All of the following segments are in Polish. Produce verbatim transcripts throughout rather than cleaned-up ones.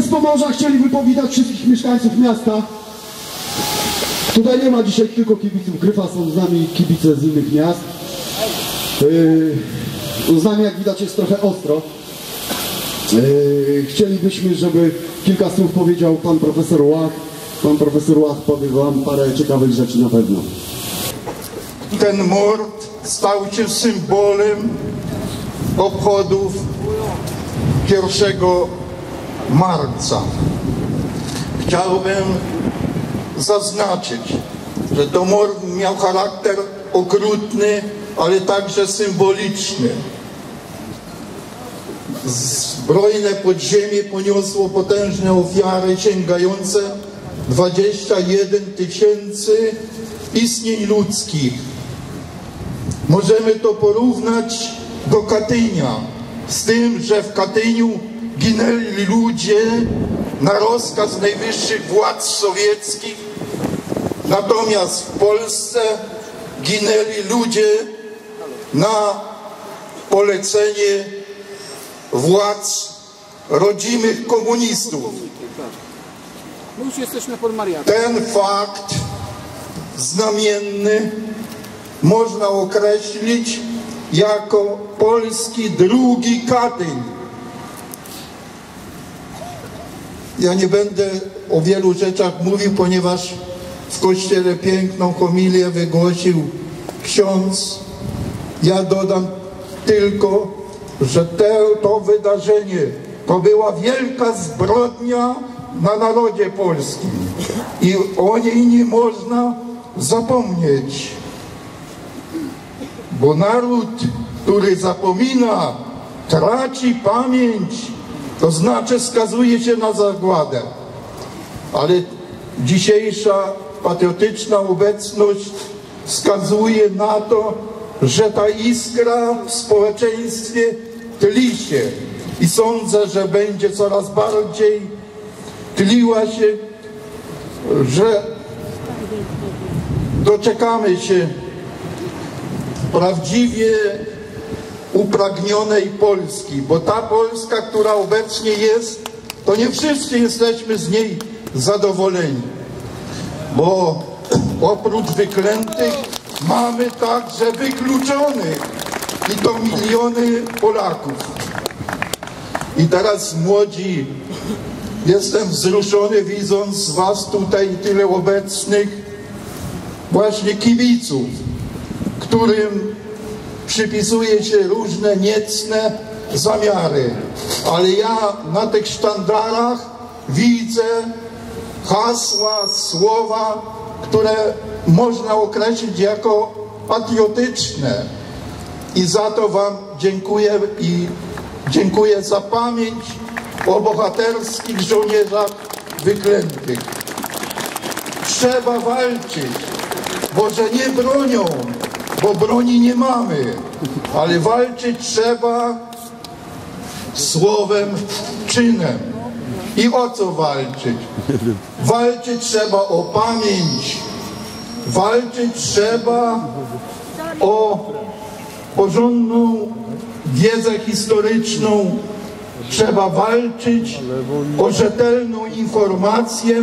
z Pomorza chcieliby powitać wszystkich mieszkańców miasta. Tutaj nie ma dzisiaj tylko kibiców Gryfa, są z nami kibice z innych miast. Yy, z nami, jak widać, jest trochę ostro. Yy, chcielibyśmy, żeby kilka słów powiedział pan profesor Łach. Pan profesor Łach powie wam parę ciekawych rzeczy na pewno. Ten mord stał się symbolem obchodów pierwszego marca. Chciałbym zaznaczyć, że to mord miał charakter okrutny, ale także symboliczny. Zbrojne podziemie poniosło potężne ofiary sięgające dwadzieścia jeden tysięcy istnień ludzkich. Możemy to porównać do Katynia, z tym, że w Katyniu ginęli ludzie na rozkaz najwyższych władz sowieckich, natomiast w Polsce ginęli ludzie na polecenie władz rodzimych komunistów. My już jesteśmy pod Marianem. Ten fakt znamienny można określić jako polski drugi Katyń. Ja nie będę o wielu rzeczach mówił, ponieważ w kościele piękną homilię wygłosił ksiądz. Ja dodam tylko, że te, to wydarzenie to była wielka zbrodnia na narodzie polskim i o niej nie można zapomnieć, bo naród, który zapomina, traci pamięć, to znaczy skazuje się na zagładę. Ale dzisiejsza patriotyczna obecność wskazuje na to, że ta iskra w społeczeństwie tli się i sądzę, że będzie coraz bardziej tliła się, że doczekamy się prawdziwie upragnionej Polski, bo ta Polska, która obecnie jest, to nie wszyscy jesteśmy z niej zadowoleni, bo oprócz wyklętych mamy także wykluczonych i to miliony Polaków. I teraz młodzi, jestem wzruszony widząc was tutaj tyle obecnych właśnie kibiców, którym przypisuje się różne niecne zamiary, ale ja na tych sztandarach widzę hasła, słowa, które można określić jako patriotyczne i za to wam dziękuję i dziękuję za pamięć o bohaterskich żołnierzach wyklętych. Trzeba walczyć, może nie bronią, bo broni nie mamy, ale walczyć trzeba słowem, czynem. I o co walczyć? Walczyć trzeba o pamięć, walczyć trzeba o porządną wiedzę historyczną, trzeba walczyć o rzetelną informację,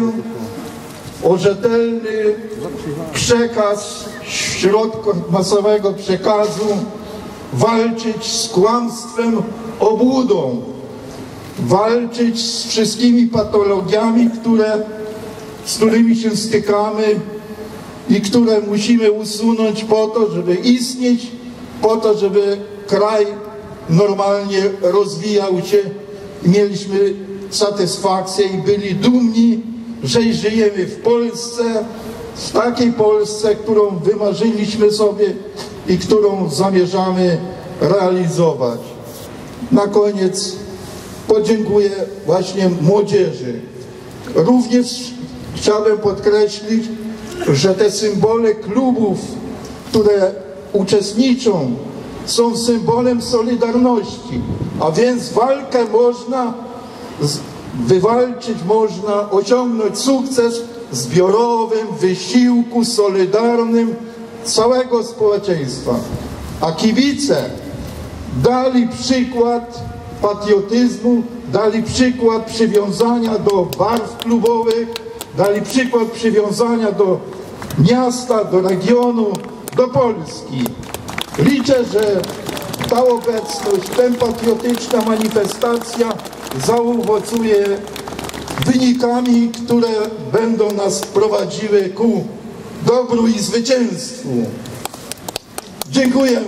o rzetelny przekaz środków masowego przekazu, walczyć z kłamstwem, obłudą, walczyć z wszystkimi patologiami, które, z którymi się stykamy i które musimy usunąć po to, żeby istnieć, po to, żeby kraj normalnie rozwijał się i mieliśmy satysfakcję i byli dumni, że żyjemy w Polsce, w takiej Polsce, którą wymarzyliśmy sobie i którą zamierzamy realizować. Na koniec podziękuję właśnie młodzieży. Również chciałbym podkreślić, że te symbole klubów, które uczestniczą, są symbolem solidarności, a więc walkę można wywalczyć, można osiągnąć sukces w zbiorowym wysiłku solidarnym całego społeczeństwa. A kibice dali przykład patriotyzmu, dali przykład przywiązania do barw klubowych, dali przykład przywiązania do miasta, do regionu, do Polski. Liczę, że ta obecność, ta patriotyczna manifestacja zaowocuje wynikami, które będą nas prowadziły ku dobru i zwycięstwu. Dziękuję.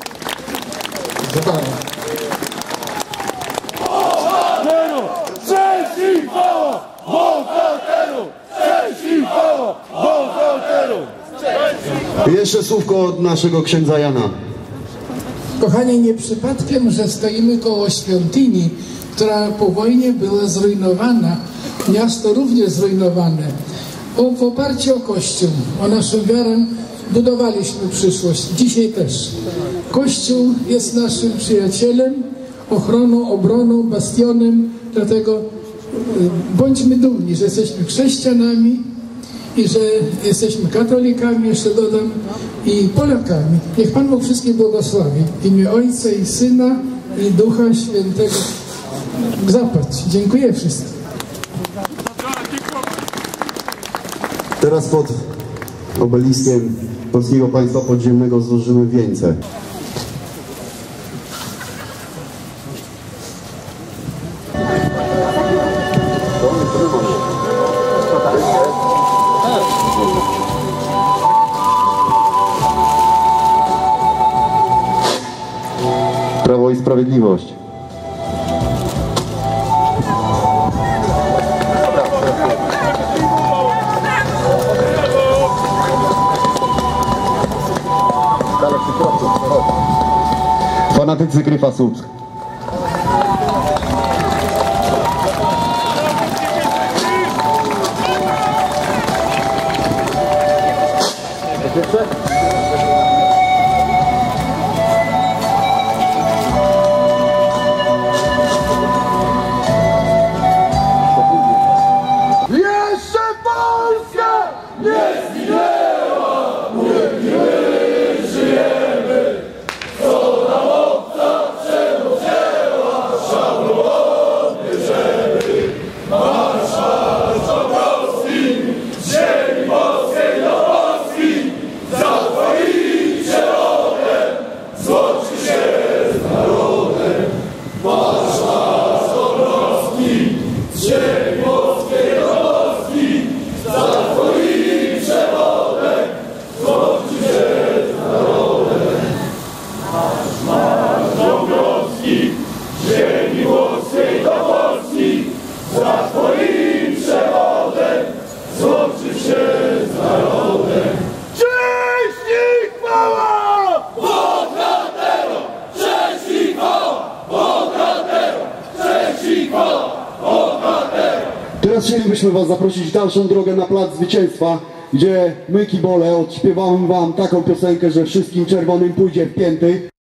Cześć i chwała bohaterom! Cześć i chwała bohaterom! Jeszcze słówko od naszego księdza Jana. Kochani, nie przypadkiem, że stoimy koło świątyni, która po wojnie była zrujnowana. Miasto również zrujnowane. O, w oparciu o Kościół, o naszą wiarę budowaliśmy przyszłość. Dzisiaj też. Kościół jest naszym przyjacielem, ochroną, obroną, bastionem. Dlatego bądźmy dumni, że jesteśmy chrześcijanami i że jesteśmy katolikami, jeszcze dodam, i Polakami. Niech Pan Bóg wszystkich błogosławi. W imię Ojca i Syna i Ducha Świętego. Zapłać. Dziękuję wszystkim. Teraz pod obeliskiem Polskiego Państwa Podziemnego złożymy wieńce. Prawo i Sprawiedliwość. Fanatycy Gryfa Słupsk. Jeszcze Polska nie zginęła, my nie żyjemy, co nam obca przemożeła, szablony żeby marszał Dąbrowski, ziemi polskiej do Polski, za twoim przewodem złączy się z narodem. Marszał Dąbrowski, ziemi polskiej do Polski, za twoim przewodem złączy się z narodem. Marsz Dąbrowski, ziemi polskiej do Polski, za twoim przewodem złączy się z narodem. Cześć i chwała bohaterom! Cześć i chwała bohaterom! Cześć i chwała bohaterom! Teraz chcielibyśmy Was zaprosić w dalszą drogę na Plac Zwycięstwa, gdzie my, kibole, odśpiewamy Wam taką piosenkę, że wszystkim czerwonym pójdzie w pięty.